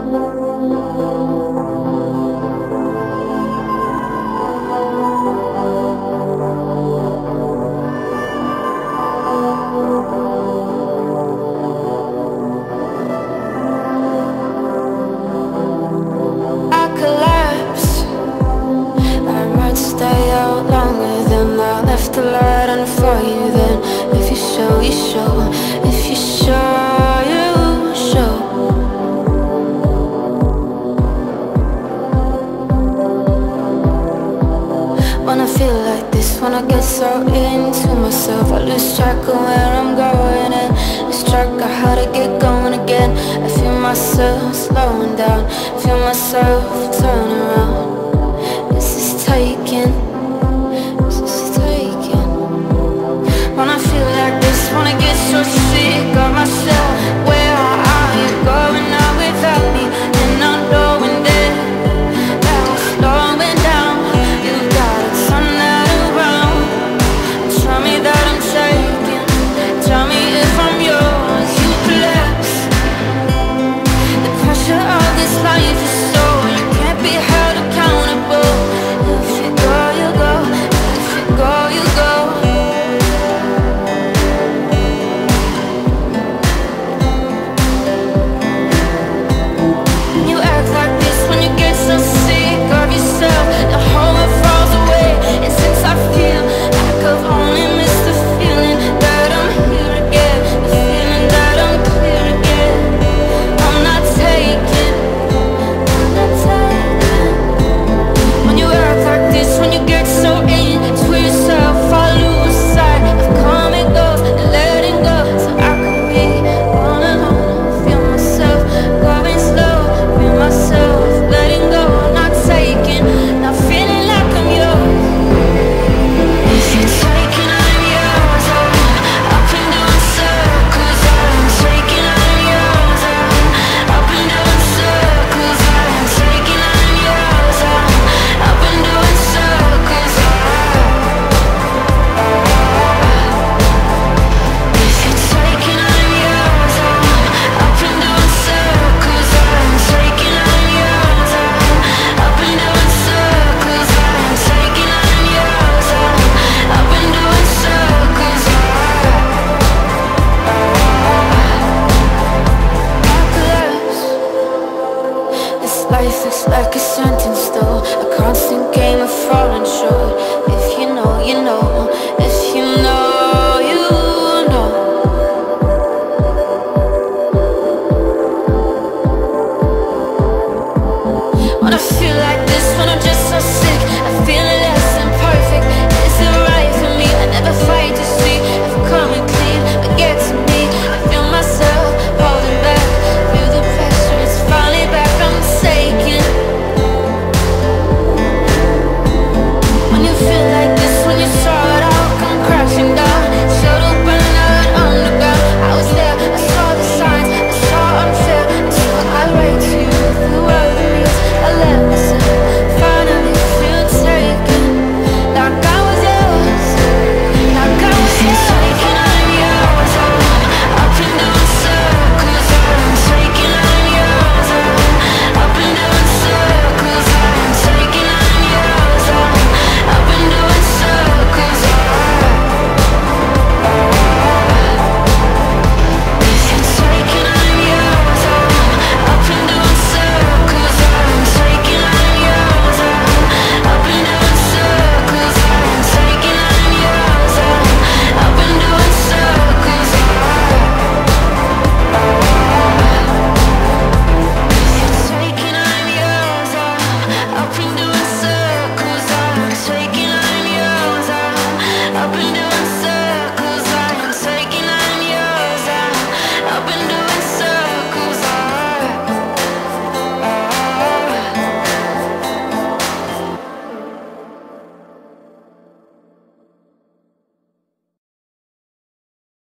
The light on for you, then if you show, you show. If you show, you show. When I feel like this, when I get so into myself, I lose track of where I'm going and lose track of how to get going again. I feel myself slowing down, feel myself turning around. This is taking. When I feel like this, when I get so sick of myself, where are you going now without me? And I'm knowing that I'm slowing down. You gotta turn that around. Tell me that I'm shaking. Tell me if I'm yours. You collapse. The pressure of this life is so you can't be held accountable. If you go, you go. If you go, you go. Life is like a sentence though, a constant game of falling short. If you know, you know.